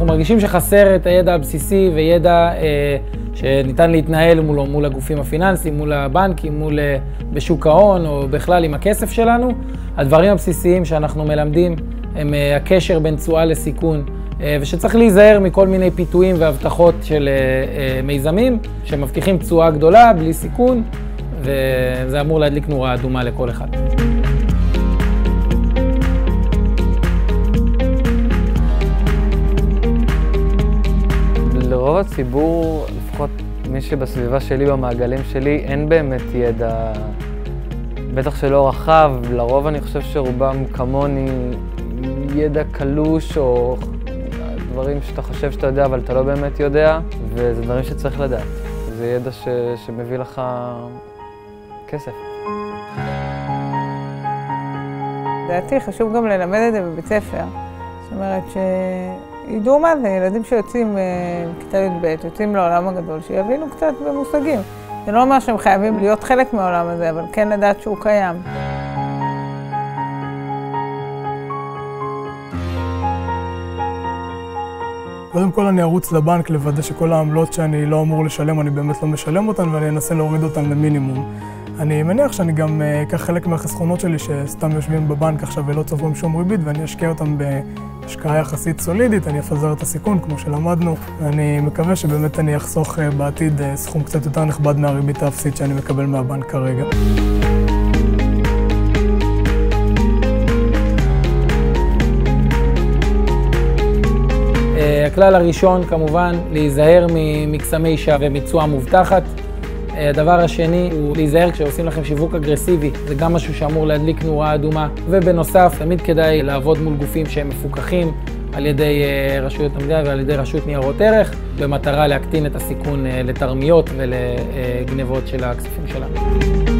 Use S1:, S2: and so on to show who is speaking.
S1: אנחנו מרגישים שחסר את הידע הבסיסי וידע שניתן להתנהל מול הגופים הפיננסיים, מול הבנקים, בשוק ההון או בכלל עם הכסף שלנו. הדברים הבסיסיים שאנחנו מלמדים הם הקשר בין תשואה לסיכון, ושצריך להיזהר מכל מיני פיתויים והבטחות של מיזמים שמבטיחים תשואה גדולה בלי סיכון, וזה אמור להדליק נורה אדומה לכל אחד.
S2: לרוב הציבור, לפחות מי שבסביבה שלי, במעגלים שלי, אין באמת ידע, בטח שלא רחב. לרוב אני חושב שרובם כמוני ידע קלוש או דברים שאתה חושב שאתה יודע אבל אתה לא באמת יודע, וזה דברים שצריך לדעת. זה ידע שמביא לך כסף.
S3: לדעתי חשוב גם ללמד את זה בבית ספר. זאת אומרת שידעו מה זה, ילדים שיוצאים בכיתה י"ב, יוצאים לעולם הגדול, שיבינו קצת במושגים. זה לא אומר שהם חייבים להיות חלק מהעולם הזה, אבל כן לדעת שהוא קיים.
S4: קודם כל אני ארוץ לבנק לוודא שכל העמלות שאני לא אמור לשלם, אני באמת לא משלם אותן, ואני אנסה להוריד אותן למינימום. אני מניח שאני גם אקח חלק מהחסכונות שלי שסתם יושבים בבנק עכשיו ולא צוברים שום ריבית, ואני אשקיע אותם בהשקעה יחסית סולידית, אני אפזר את הסיכון כמו שלמדנו, ואני מקווה שבאמת אני אחסוך בעתיד סכום קצת יותר נכבד מהריבית האפסית שאני מקבל מהבנק כרגע.
S1: הכלל הראשון כמובן להיזהר ממקסמי שווא ומתשואה מובטחת. הדבר השני הוא להיזהר כשעושים לכם שיווק אגרסיבי, זה גם משהו שאמור להדליק נורה אדומה. ובנוסף, תמיד כדאי לעבוד מול גופים שהם מפוקחים על ידי רשויות המדינה ועל ידי רשות ניירות ערך, במטרה להקטין את הסיכון לתרמיות ולגנבות של הכספים שלנו.